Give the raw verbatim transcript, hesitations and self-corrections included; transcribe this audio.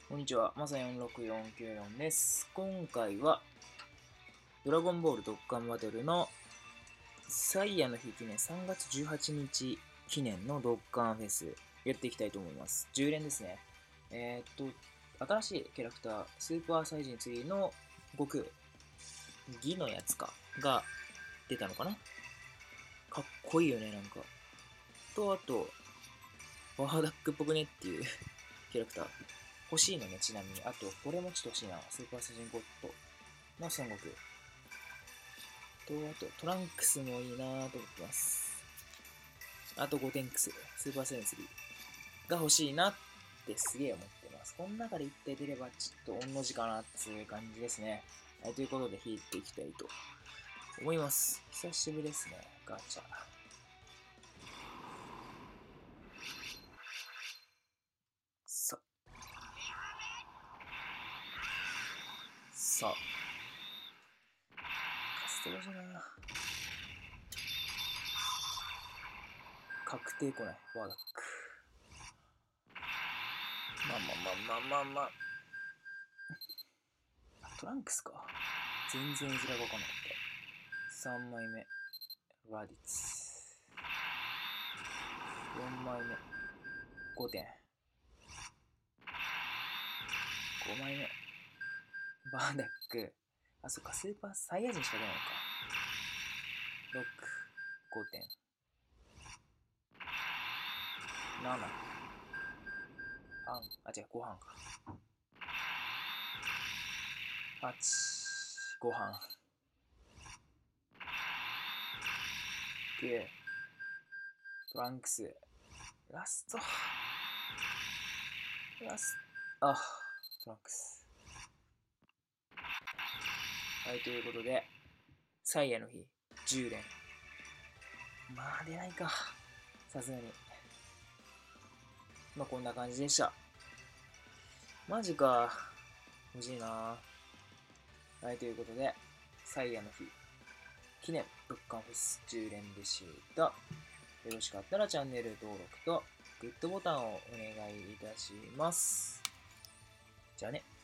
こんにちは、まさよんろくよんきゅうよんです。今回は、ドラゴンボールドッカンバトルのサイヤの日記念さんがつじゅうはちにち記念のドッカンフェスやっていきたいと思います。じゅう連ですね。えー、っと、新しいキャラクター、スーパーサイジンツリーの悟空、ギのやつか、が出たのかな。かっこいいよね、なんか。と、あと、ワーダックっぽくねっていうキャラクター。欲しいのね、ちなみに。あと、これもちょっと欲しいな。スーパーサイジンゴッドの孫悟空。と、あと、トランクスもいいなぁと思ってます。あと、ゴテンクス、スーパーセンスリーが欲しいなってすげえ思ってます。この中で一体出ればちょっと御の字かなっていう感じですね。はい、ということで引いていきたいと思います。久しぶりですね、ガチャ。さ、さ、カステラじゃな。確定来ない、ワーダック。まあまあまあまあまあまあ。トランクスか。全然絵面がわかんなかった。さんまいめ、ラディッツ。よんまいめ、ごてん。ごまいめ、バーダック。あ、そっか、スーパーサイヤ人しか出ないのか。ろく、ごてん。なな、半。あ、違う、ご半か。はち、ご半。きゅう、トランクス。ラスト。ラスト。あ、トランクス。はい、ということで、サイヤの日、じゅう連。まあ、出ないか。さすがに。まあ、こんな感じでした。マジか。欲しいな。はい、ということで、サイヤの日、記念ドッカンフェスじゅう連でした。よろしかったらチャンネル登録とグッドボタンをお願いいたします。じゃあね。